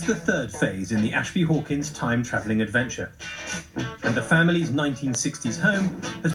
the third phase in the Ashby Hawkins time-travelling adventure, and the family's 1960s home has